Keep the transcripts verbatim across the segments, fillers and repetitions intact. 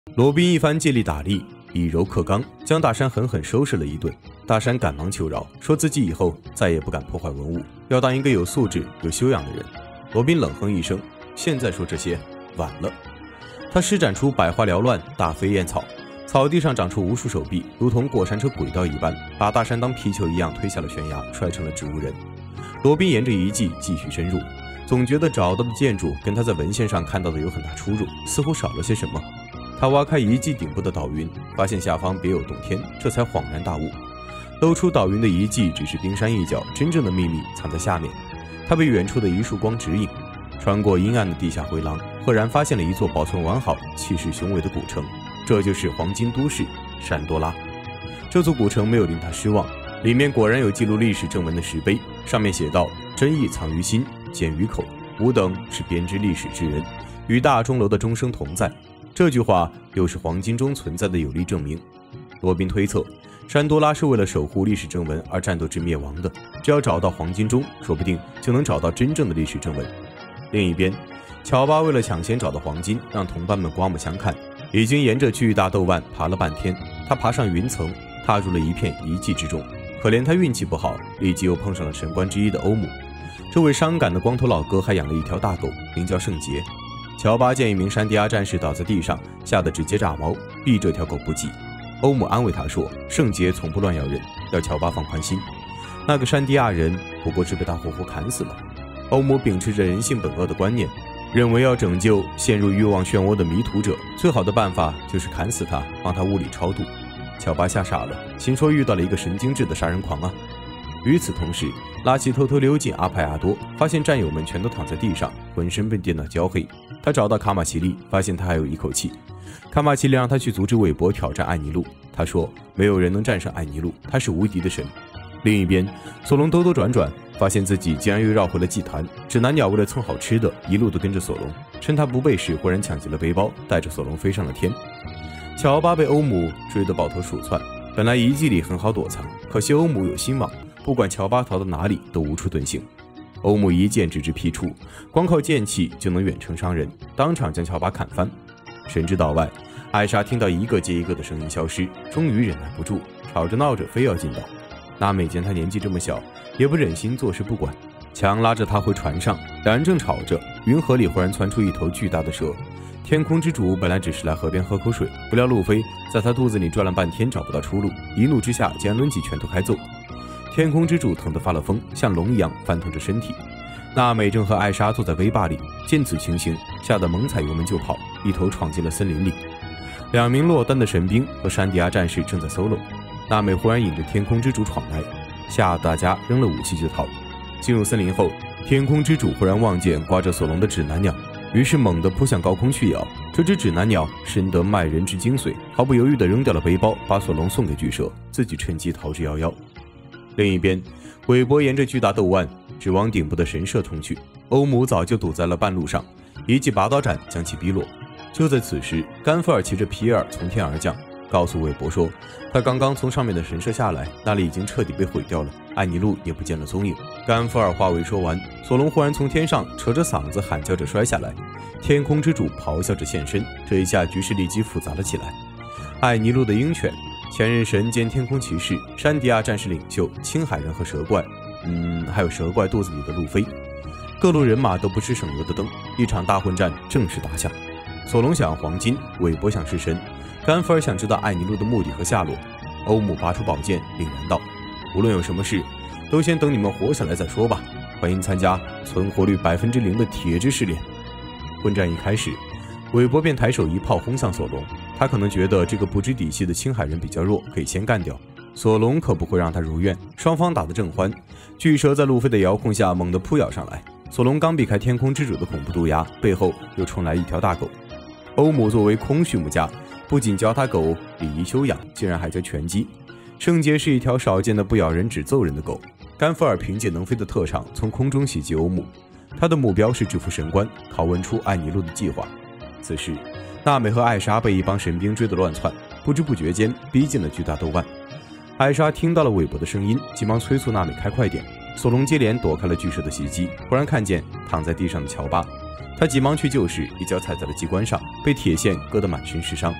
罗宾一番借力打力，以柔克刚，将大山狠狠收拾了一顿。大山赶忙求饶，说自己以后再也不敢破坏文物，要当一个有素质、有修养的人。罗宾冷哼一声，现在说这些晚了。他施展出百花缭乱，大飞燕草，草地上长出无数手臂，如同过山车轨道一般，把大山当皮球一样推下了悬崖，摔成了植物人。罗宾沿着遗迹继续深入，总觉得找到的建筑跟他在文献上看到的有很大出入，似乎少了些什么。他挖开遗迹顶部的岛云，发现下方别有洞天，这才恍然大悟。露出岛云的遗迹只是冰山一角，真正的秘密藏在下面。他被远处的一束光指引，穿过阴暗的地下回廊，赫然发现了一座保存完好、气势雄伟的古城，这就是黄金都市山多拉。这座古城没有令他失望，里面果然有记录历史正文的石碑，上面写道：真意藏于心，简于口，吾等是编织历史之人，与大钟楼的钟声同在。这句话又是黄金中存在的有力证明。罗宾推测，山多拉是为了守护历史正文而战斗至灭亡的，只要找到黄金钟，说不定就能找到真正的历史正文。另一边，乔巴为了抢先找到黄金，让同伴们刮目相看，已经沿着巨大豆腕爬了半天。他爬上云层，踏入了一片遗迹之中。可怜他运气不好，立即又碰上了神官之一的欧姆。这位伤感的光头老哥还养了一条大狗，名叫圣杰。乔巴见一名山迪亚战士倒在地上，吓得直接炸毛，避这条狗不及。欧姆安慰他说，圣杰从不乱咬人，要乔巴放宽心。那个山迪亚人不过是被他活活砍死了。欧姆秉持着人性本恶的观念，认为要拯救陷入欲望漩涡的迷途者，最好的办法就是砍死他，帮他物理超度。乔巴吓傻了，心说遇到了一个神经质的杀人狂啊。与此同时，拉奇偷偷溜进阿派亚多，发现战友们全都躺在地上，浑身被电到焦黑。他找到卡马奇利，发现他还有一口气。卡马奇利让他去阻止韦伯挑战艾尼路，他说没有人能战胜艾尼路，他是无敌的神。另一边，索隆兜兜转转，发现自己竟然又绕回了祭坛。指南鸟为了蹭好吃的，一路都跟着索隆，趁他不备时，忽然抢劫了背包，带着索隆飞上了天。乔巴被欧姆追得抱头鼠窜，本来遗迹里很好躲藏，可惜欧姆有心网，不管乔巴逃到哪里都无处遁形。欧姆一剑直直劈出，光靠剑气就能远程伤人，当场将乔巴砍翻。神之岛外，艾莎听到一个接一个的声音消失，终于忍耐不住，吵着闹着非要进岛。娜美见他年纪这么小，也不忍心坐视不管，强拉着他回船上。两人正吵着，云河里忽然窜出一头巨大的蛇。天空之主本来只是来河边喝口水，不料路飞在他肚子里转了半天找不到出路，一怒之下竟然抡起拳头开揍。天空之主疼得发了疯，像龙一样翻腾着身体。娜美正和艾莎坐在威坝里，见此情形，吓得猛踩油门就跑，一头闯进了森林里。两名落单的神兵和山迪亚战士正在 solo， 娜美忽然引着天空之主闯来，吓得大家扔了武器就逃。进入森林后，天空之主忽然望见刮着索隆的指南鸟，于是猛地扑向高空去咬。这只指南鸟深得卖人之精髓，毫不犹豫地扔掉了背包，把索隆送给巨蛇，自己趁机逃之夭夭。另一边，韦伯沿着巨大豆腕直往顶部的神社冲去，欧姆早就堵在了半路上，一记拔刀斩将其逼落。就在此时，甘菲尔骑着皮尔从天而降，告诉韦伯说，他刚刚从上面的神社下来，那里已经彻底被毁掉了，艾尼路也不见了踪影。甘菲尔话未说完，索隆忽然从天上扯着嗓子喊叫着摔下来，天空之主咆哮着现身，这一下局势立即复杂了起来。艾尼路的鹰犬、前任神兼天空骑士、山迪亚战士领袖、青海人和蛇怪，嗯，还有蛇怪肚子里的路飞，各路人马都不吃省油的灯，一场大混战正式打响。索隆想要黄金，韦伯想弑神，甘菲尔想知道艾尼路的目的和下落。欧姆拔出宝剑，凛然道：无论有什么事，都先等你们活下来再说吧。欢迎参加存活率百分之零的铁之试炼。混战一开始，韦伯便抬手一炮轰向索隆，他可能觉得这个不知底细的青海人比较弱，可以先干掉。索隆可不会让他如愿，双方打得正欢，巨蛇在路飞的遥控下猛地扑咬上来。索隆刚避开天空之主的恐怖毒牙，背后又冲来一条大狗。欧姆作为空畜牧家，不仅教他狗礼仪修养，竟然还教拳击。圣杰是一条少见的不咬人只揍人的狗。甘菲尔凭借能飞的特长从空中袭击欧姆，他的目标是制服神官，拷问出艾尼路的计划。此时，娜美和艾莎被一帮神兵追得乱窜，不知不觉间逼近了巨大豆腕。艾莎听到了韦伯的声音，急忙催促娜美开快点。索隆接连躲开了巨蛇的袭击，忽然看见躺在地上的乔巴，他急忙去救时，一脚踩在了机关上，被铁线割得满身是伤。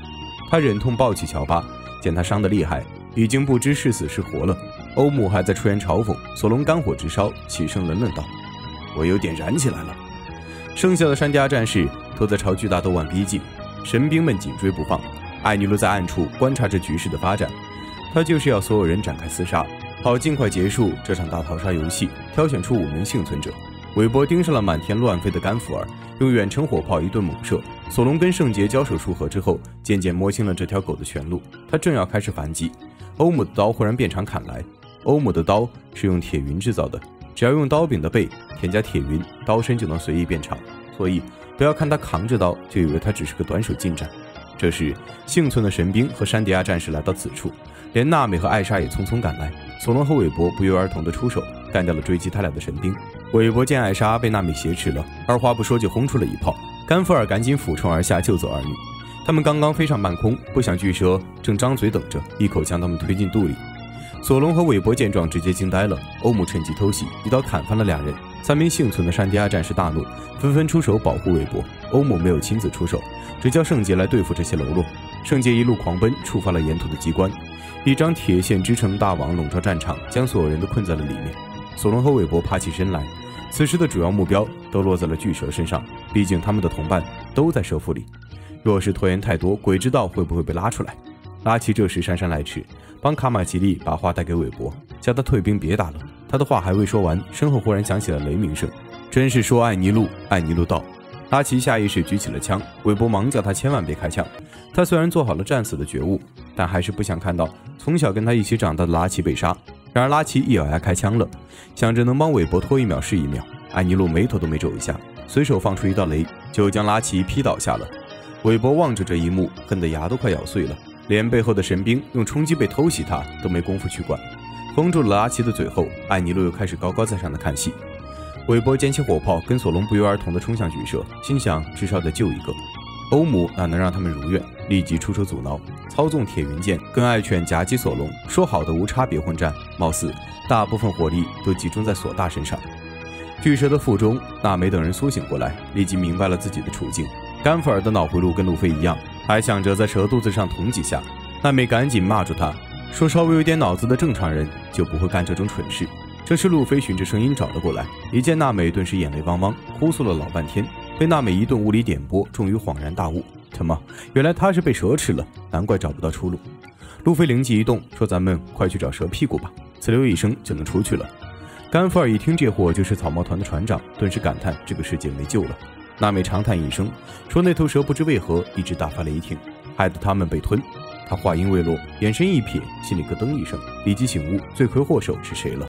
他忍痛抱起乔巴，见他伤得厉害，已经不知是死是活了。欧姆还在出言嘲讽，索隆肝火直烧，起身冷冷道：“我有点燃起来了。”剩下的山迪亚战士都在朝巨大斗碗逼近，神兵们紧追不放。艾尼路在暗处观察着局势的发展，他就是要所有人展开厮杀，好尽快结束这场大逃杀游戏，挑选出五名幸存者。韦伯盯上了满天乱飞的甘福尔，用远程火炮一顿猛射。索隆跟圣杰交手数合之后，渐渐摸清了这条狗的全路，他正要开始反击，欧姆的刀忽然变长砍来。欧姆的刀是用铁云制造的，只要用刀柄的背添加铁云，刀身就能随意变长，所以不要看他扛着刀就以为他只是个短手近战。这时幸存的神兵和山迪亚战士来到此处，连娜美和艾莎也匆匆赶来。索隆和韦伯不约而同地出手，干掉了追击他俩的神兵。韦伯见艾莎被娜美挟持了，二话不说就轰出了一炮。甘福尔赶紧俯冲而下救走儿女。他们刚刚飞上半空，不想巨蛇正张嘴等着，一口将他们推进肚里。索隆和韦伯见状直接惊呆了，欧姆趁机偷袭，一刀砍翻了两人。三名幸存的山迪亚战士大怒，纷纷出手保护韦伯。欧姆没有亲自出手，只叫圣杰来对付这些喽啰。圣杰一路狂奔，触发了沿途的机关，一张铁线织成大网笼罩战场，将所有人都困在了里面。索隆和韦伯爬起身来，此时的主要目标都落在了巨蛇身上，毕竟他们的同伴都在蛇腹里。若是拖延太多，鬼知道会不会被拉出来。拉奇这时姗姗来迟，帮卡马吉利把话带给韦伯，叫他退兵别打了。他的话还未说完，身后忽然响起了雷鸣声，真是说艾尼路，艾尼路到。拉奇下意识举起了枪，韦伯忙叫他千万别开枪。他虽然做好了战死的觉悟，但还是不想看到从小跟他一起长大的拉奇被杀。然而拉奇一咬牙开枪了，想着能帮韦伯拖一秒是一秒。艾尼路眉头都没皱一下，随手放出一道雷，就将拉奇劈倒下了。韦伯望着这一幕，恨得牙都快咬碎了，连背后的神兵用冲击被偷袭他都没工夫去管。封住了拉奇的嘴后，艾尼路又开始高高在上的看戏。韦伯捡起火炮，跟索隆不约而同地冲向巨蛇，心想至少得救一个。欧姆哪能让他们如愿，立即出手阻挠，操纵铁云剑跟爱犬夹击索隆。说好的无差别混战，貌似大部分火力都集中在索大身上。巨蛇的腹中，娜美等人苏醒过来，立即明白了自己的处境。甘福尔的脑回路跟路飞一样，还想着在蛇肚子上捅几下。娜美赶紧骂住他，说稍微有点脑子的正常人就不会干这种蠢事。这时路飞循着声音找了过来，一见娜美顿时眼泪汪汪，哭诉了老半天。被娜美一顿物理点拨，终于恍然大悟，他妈，原来他是被蛇吃了，难怪找不到出路。路飞灵机一动，说咱们快去找蛇屁股吧，呲溜一声就能出去了。甘福尔一听这货就是草帽团的船长，顿时感叹这个世界没救了。娜美长叹一声，说那头蛇不知为何一直大发雷霆，害得他们被吞。他话音未落，眼神一瞥，心里咯噔一声，立即醒悟罪魁祸首是谁了。